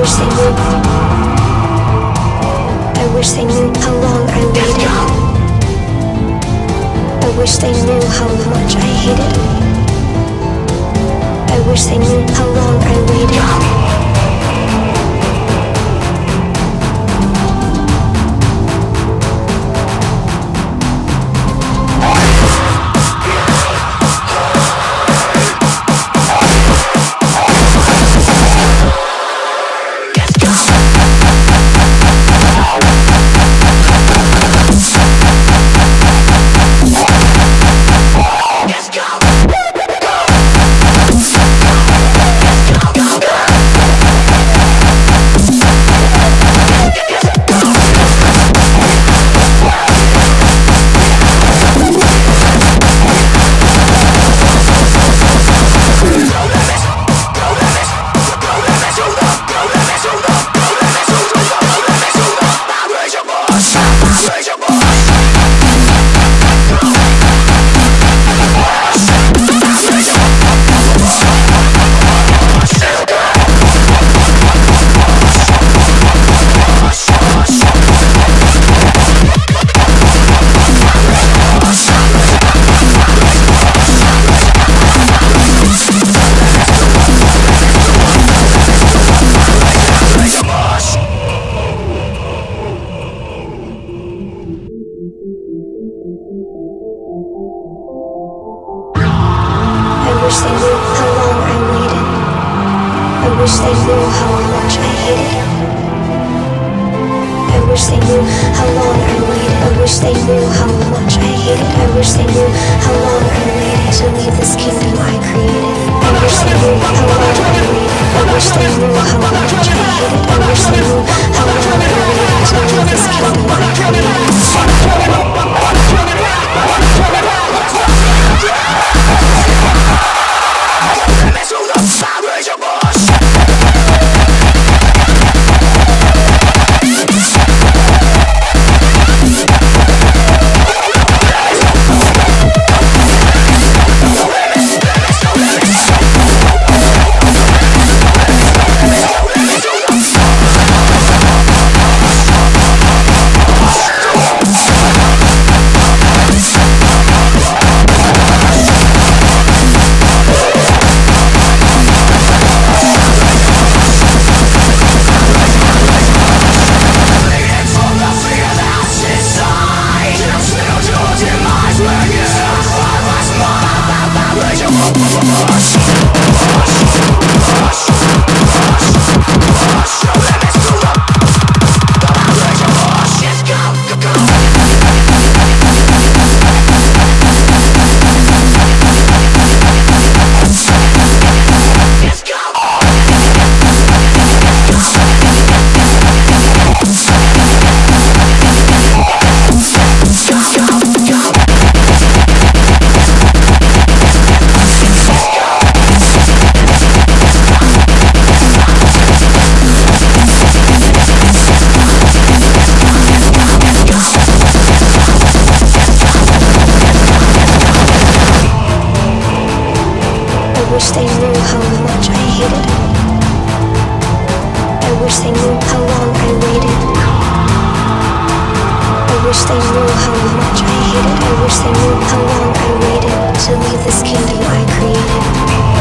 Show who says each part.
Speaker 1: wish they knew. I wish they knew how long I waited. I wish they knew how much I hated. I wish they knew how long I waited. I wish they knew how long I waited. I wish they knew how much I hated. I wish they knew how long I waited. I wish they knew how much I hated. I wish they knew how long I waited to leave this kingdom I created. I wish they knew how long I waited. I wish they knew how much I hated. I wish they knew how long I waited to leave this kingdom I created. I wish they knew how much I hated. I wish they knew how long I waited. I wish they knew how much I hated. I wish they knew how long I waited to leave this kingdom I created.